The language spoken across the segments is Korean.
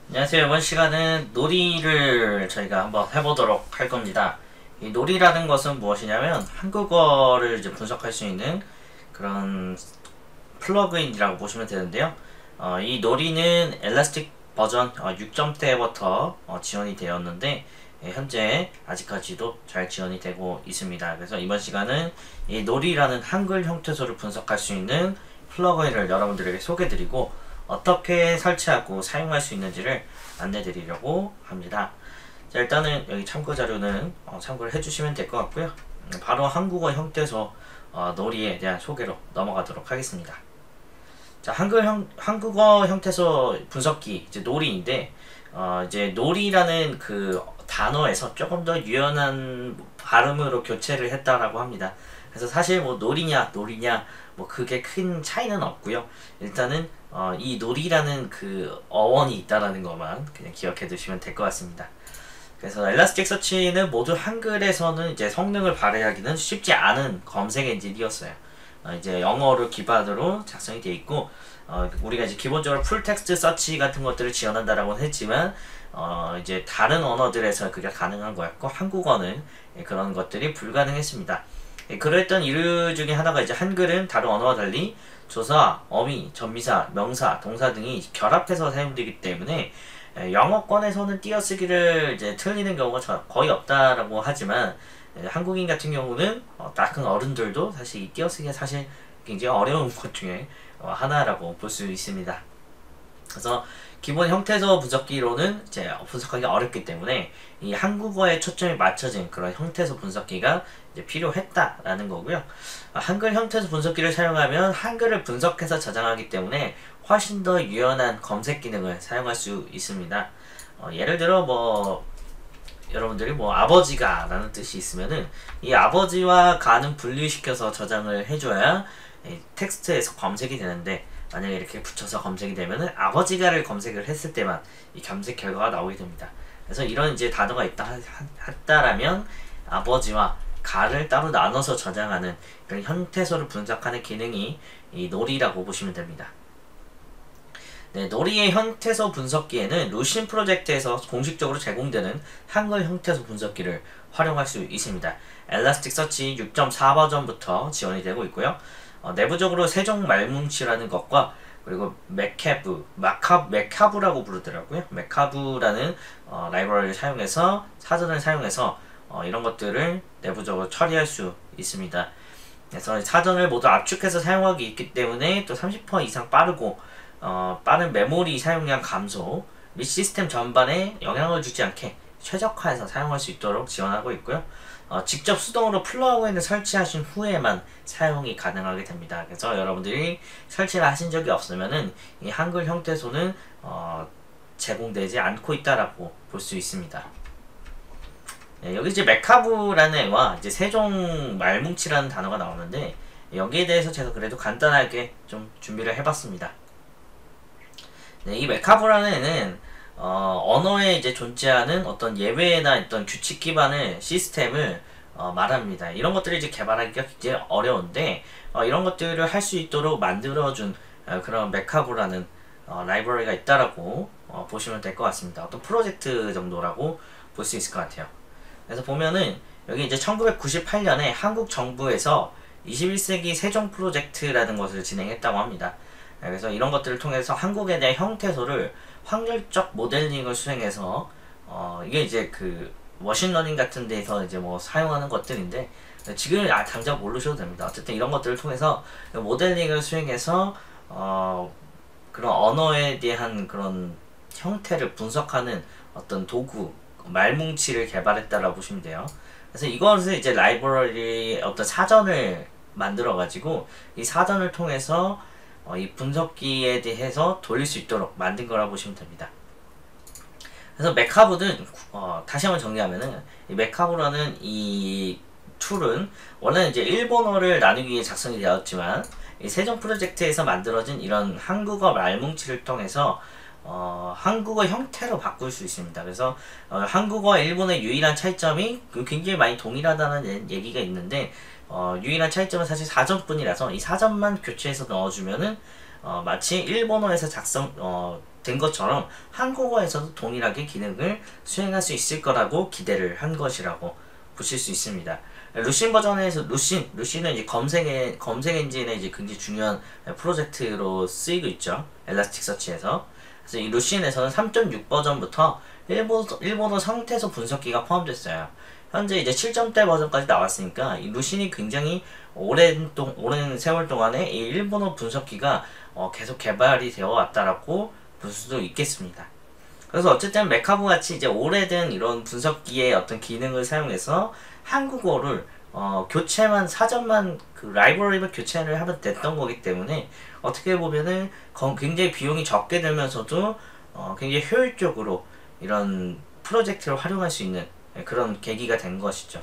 안녕하세요. 이번 시간은 놀이를 저희가 한번 해보도록 할 겁니다. 이 놀이라는 것은 무엇이냐면 한국어를 이제 분석할 수 있는 그런 플러그인이라고 보시면 되는데요. 이 놀이는 엘라스틱 버전 6점대부터 지원이 되었는데 현재 아직까지도 잘 지원이 되고 있습니다. 그래서 이번 시간은 이 놀이라는 한글 형태소를 분석할 수 있는 플러그인을 여러분들에게 소개드리고 어떻게 설치하고 사용할 수 있는지를 안내드리려고 합니다. 자, 일단은 여기 참고 자료는 참고를 해주시면 될 것 같고요. 바로 한국어 형태소 놀이에 대한 소개로 넘어가도록 하겠습니다. 자, 한국어 형태소 분석기 이제 놀이인데 이제 놀이라는 그 단어에서 조금 더 유연한 발음으로 교체를 했다라고 합니다. 그래서 사실 뭐 놀이냐 뭐 그게 큰 차이는 없고요. 일단은 이 놀이라는 그 어원이 있다라는 것만 그냥 기억해 두시면 될 것 같습니다. 그래서 엘라스틱 서치는 모두 한글에서는 이제 성능을 발휘하기는 쉽지 않은 검색 엔진이었어요. 이제 영어를 기반으로 작성이 되어 있고 우리가 이제 기본적으로 풀텍스트 서치 같은 것들을 지원한다라고 했지만 이제 다른 언어들에서 그게 가능한 거였고 한국어는 그런 것들이 불가능했습니다. 그랬던 이유 중에 하나가 이제 한글은 다른 언어와 달리 조사, 어미, 전미사, 명사, 동사 등이 결합해서 사용되기 때문에 영어권에서는 띄어쓰기를 이제 틀리는 경우가 거의 없다라고 하지만 한국인 같은 경우는 다 큰 어른들도 사실 이 띄어쓰기가 사실 굉장히 어려운 것 중에 하나라고 볼 수 있습니다. 그래서 기본 형태소 분석기로는 이제 분석하기 어렵기 때문에 이 한국어에 초점이 맞춰진 그런 형태소 분석기가 이제 필요했다라는 거고요. 한글 형태소 분석기를 사용하면 한글을 분석해서 저장하기 때문에 훨씬 더 유연한 검색 기능을 사용할 수 있습니다. 예를 들어 뭐 여러분들이 뭐 아버지가 라는 뜻이 있으면은 이 아버지와 가는 분리시켜서 저장을 해줘야 텍스트에서 검색이 되는데 만약에 이렇게 붙여서 검색이 되면은 아버지가를 검색을 했을 때만 이 검색 결과가 나오게 됩니다. 그래서 이런 이제 단어가 있다라면 아버지와 가를 따로 나눠서 저장하는 그런 형태소를 분석하는 기능이 이 놀이라고 보시면 됩니다. 네, 놀이의 형태소 분석기에는 루신 프로젝트에서 공식적으로 제공되는 한글 형태소 분석기를 활용할 수 있습니다. 엘라스틱 서치 6.4 버전부터 지원이 되고 있고요. 내부적으로 세종 말뭉치라는 것과 그리고 메카브라고 부르더라고요. 메카브라는 라이브러리를 사용해서 사전을 사용해서 이런 것들을 내부적으로 처리할 수 있습니다. 그래서 사전을 모두 압축해서 사용하기 있기 때문에 또 30% 이상 빠르고 빠른 메모리 사용량 감소 및 시스템 전반에 영향을 주지 않게 최적화해서 사용할 수 있도록 지원하고 있고요. 직접 수동으로 플러그인을 설치하신 후에만 사용이 가능하게 됩니다. 그래서 여러분들이 설치를 하신 적이 없으면은 이 한글 형태소는 제공되지 않고 있다라고 볼 수 있습니다. 네, 여기 이제 메카브라는 애와 이제 세종 말뭉치라는 단어가 나오는데 여기에 대해서 제가 그래도 간단하게 좀 준비를 해봤습니다. 네, 이 메카브라는 애는 언어에 이제 존재하는 어떤 예외나 어떤 규칙 기반의 시스템을 말합니다. 이런 것들을 이제 개발하기가 굉장히 어려운데 이런 것들을 할 수 있도록 만들어준 그런 메카브라는 라이브러리가 있다라고 보시면 될 것 같습니다. 어떤 프로젝트 정도라고 볼 수 있을 것 같아요. 그래서 보면은 여기 이제 1998년에 한국 정부에서 21세기 세종 프로젝트라는 것을 진행했다고 합니다. 그래서 이런 것들을 통해서 한국에 대한 형태소를 확률적 모델링을 수행해서 이게 이제 그 머신러닝 같은 데서 이제 뭐 사용하는 것들인데 지금 당장 모르셔도 됩니다. 어쨌든 이런 것들을 통해서 모델링을 수행해서 그런 언어에 대한 그런 형태를 분석하는 어떤 도구 말뭉치를 개발했다라고 보시면 돼요. 그래서 이것을 이제 라이브러리 어떤 사전을 만들어 가지고 이 사전을 통해서 이 분석기에 대해서 돌릴 수 있도록 만든 거라고 보시면 됩니다. 그래서 메카브는 다시 한번 정리하면은 이 메카브라는 이 툴은 원래는 이제 일본어를 나누기 위해 작성이 되었지만 이 세종 프로젝트에서 만들어진 이런 한국어 말뭉치를 통해서 한국어 형태로 바꿀 수 있습니다. 그래서 한국어와 일본의 유일한 차이점이 굉장히 많이 동일하다는 얘기가 있는데 유일한 차이점은 사실 사전뿐이라서 이 사전만 교체해서 넣어주면은 마치 일본어에서 된 것처럼 한국어에서도 동일하게 기능을 수행할 수 있을 거라고 기대를 한 것이라고 보실 수 있습니다. 루신 버전에서 루신은 이제 검색 엔진의 이제 굉장히 중요한 프로젝트로 쓰이고 있죠. 엘라스틱서치에서. 그래서 이 루신에서는 3.6 버전부터 일본어 상태소 분석기가 포함됐어요. 현재 이제 7점대 버전까지 나왔으니까 이 루신이 굉장히 오랜 세월 동안에 이 일본어 분석기가 계속 개발이 되어 왔다라고 볼 수도 있겠습니다. 그래서 어쨌든 메카부 같이 이제 오래된 이런 분석기의 어떤 기능을 사용해서 한국어를 사전만 그 라이브러리를 교체를 하면 됐던 거기 때문에 어떻게 보면은 굉장히 비용이 적게 들면서도 굉장히 효율적으로 이런 프로젝트를 활용할 수 있는 그런 계기가 된 것이죠.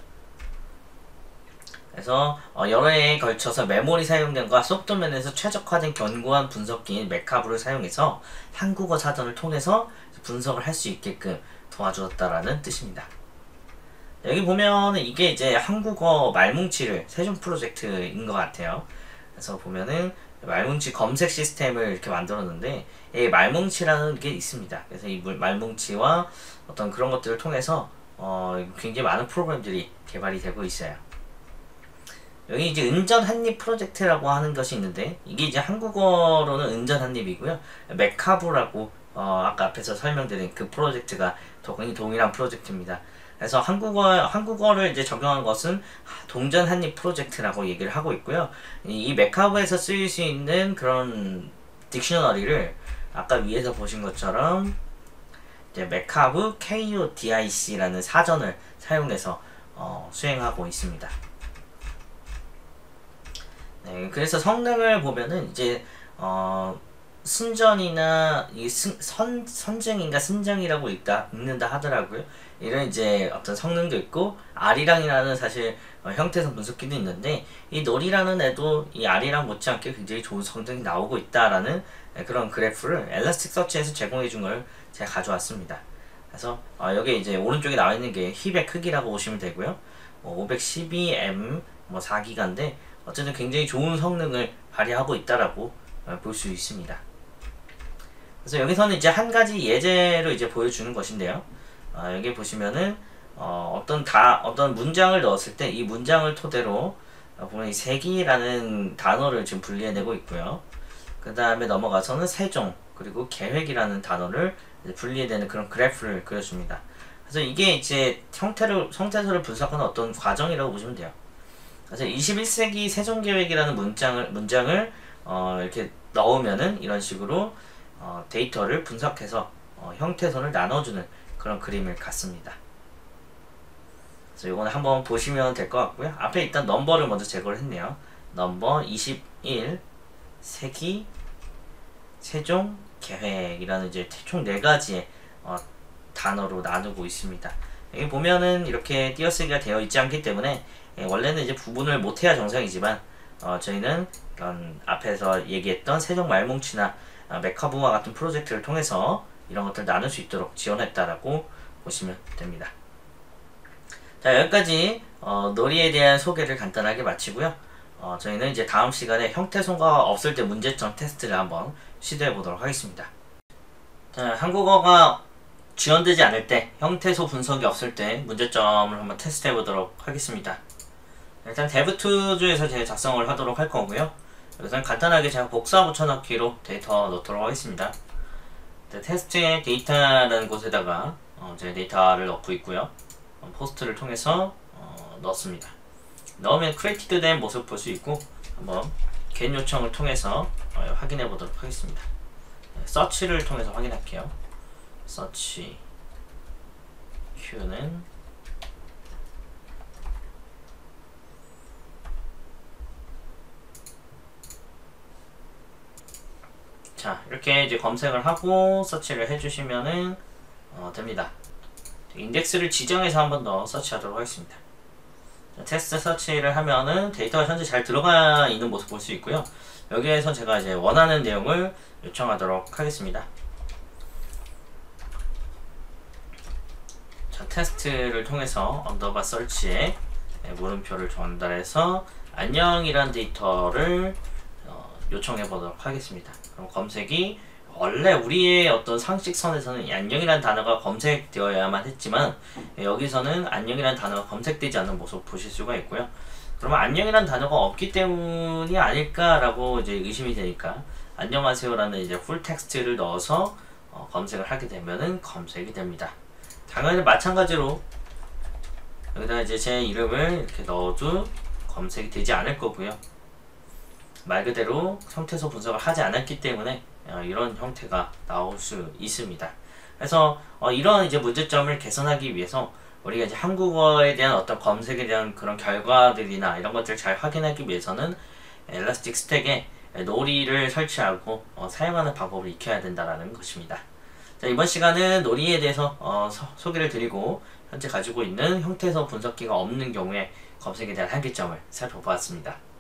그래서 여러 해에 걸쳐서 메모리 사용된과 소프트 면에서 최적화된 견고한 분석기인 메카부를 사용해서 한국어 사전을 통해서 분석을 할 수 있게끔 도와주었다라는 뜻입니다. 여기 보면은 이게 이제 한국어 말뭉치를 세종 프로젝트인 것 같아요. 그래서 보면은 말뭉치 검색 시스템을 이렇게 만들었는데 이 말뭉치라는 게 있습니다. 그래서 이 말뭉치와 어떤 그런 것들을 통해서 굉장히 많은 프로그램들이 개발이 되고 있어요. 여기 이제 은전 한입 프로젝트라고 하는 것이 있는데 이게 이제 한국어로는 은전 한입이고요. 메카부라고 아까 앞에서 설명드린 그 프로젝트가 동일한 프로젝트입니다. 그래서 한국어를 이제 적용한 것은 동전 한입 프로젝트라고 얘기를 하고 있고요. 이 메카부에서 쓰일 수 있는 그런 딕셔너리를 아까 위에서 보신 것처럼 이제 메카부 KODIC라는 사전을 사용해서 수행하고 있습니다. 네, 그래서 성능을 보면은 이제 순전이나 선증인가 순정이라고 읽는다 하더라고요. 이런 이제 어떤 성능도 있고 R이랑이라는 사실 형태성 분석기도 있는데 이 놀이라는 애도 이 R이랑 못지않게 굉장히 좋은 성능이 나오고 있다라는 그런 그래프를 엘라스틱서치에서 제공해 준 걸 제가 가져왔습니다. 그래서 여기 이제 오른쪽에 나와 있는 게 힙의 크기라고 보시면 되고요. 512M 4기가인데 어쨌든 굉장히 좋은 성능을 발휘하고 있다라고 볼 수 있습니다. 그래서 여기서는 이제 한 가지 예제로 이제 보여주는 것인데요. 여기 보시면은 어떤 문장을 넣었을 때 이 문장을 토대로 보면 이 세기라는 단어를 지금 분리해내고 있고요. 그 다음에 넘어가서는 세종 그리고 계획이라는 단어를 분리해내는 그런 그래프를 그려줍니다. 그래서 이게 이제 형태소를 분석하는 어떤 과정이라고 보시면 돼요. 그래서 21세기 세종계획이라는 문장을 이렇게 넣으면은 이런 식으로 데이터를 분석해서 형태선을 나눠주는 그런 그림을 갖습니다. 그래서 이거는 한번 보시면 될 것 같고요. 앞에 일단 넘버를 먼저 제거를 했네요. 넘버 21 세기 세종 계획이라는 이제 총 4가지의 단어로 나누고 있습니다. 여기 보면은 이렇게 띄어쓰기가 되어 있지 않기 때문에 원래는 이제 구분을 못해야 정상이지만 저희는 앞에서 얘기했던 세종 말뭉치나 메카부와 같은 프로젝트를 통해서 이런 것들을 나눌 수 있도록 지원했다라고 보시면 됩니다. 자, 여기까지 놀이에 대한 소개를 간단하게 마치고요. 저희는 이제 다음 시간에 형태소가 없을 때 문제점 테스트를 한번 시도해 보도록 하겠습니다. 자, 한국어가 지원되지 않을 때, 형태소 분석이 없을 때 문제점을 한번 테스트해 보도록 하겠습니다. 일단 데브2주에서 제가 작성을 하도록 할 거고요. 여기서는 간단하게 제가 복사 붙여넣기로 데이터 넣도록 하겠습니다. 테스트의 데이터라는 곳에다가 제 데이터를 넣고 있고요. 포스트를 통해서 넣습니다. 넣으면 크리에이티드 된 모습 볼 수 있고 한번 get 요청을 통해서 확인해 보도록 하겠습니다. 서치를 통해서 확인할게요. 서치 Q는 자, 이렇게 이제 검색을 하고 서치를 해주시면은 됩니다. 인덱스를 지정해서 한 번 더 서치하도록 하겠습니다. 자, 테스트 서치를 하면은 데이터가 현재 잘 들어가 있는 모습 볼 수 있고요. 여기에서 제가 이제 원하는 내용을 요청하도록 하겠습니다. 자, 테스트를 통해서 언더바 서치에 물음표를 전달해서 안녕이란 데이터를 요청해 보도록 하겠습니다. 그럼 검색이 원래 우리의 어떤 상식선에서는 이 안녕이라는 단어가 검색되어야만 했지만 여기서는 안녕이라는 단어가 검색되지 않는 모습 보실 수가 있고요. 그러면 안녕이라는 단어가 없기 때문이 아닐까라고 이제 의심이 되니까 안녕하세요라는 이제 풀 텍스트를 넣어서 검색을 하게 되면은 검색이 됩니다. 당연히 마찬가지로 여기다 이제 제 이름을 이렇게 넣어도 검색이 되지 않을 거고요. 말 그대로 형태소 분석을 하지 않았기 때문에 이런 형태가 나올 수 있습니다. 그래서 이런 이제 문제점을 개선하기 위해서 우리가 이제 한국어에 대한 어떤 검색에 대한 그런 결과들이나 이런 것들을 잘 확인하기 위해서는 엘라스틱 스택에 놀이를 설치하고 사용하는 방법을 익혀야 된다는 것입니다. 자, 이번 시간은 놀이에 대해서 소개를 드리고 현재 가지고 있는 형태소 분석기가 없는 경우에 검색에 대한 한계점을 살펴보았습니다.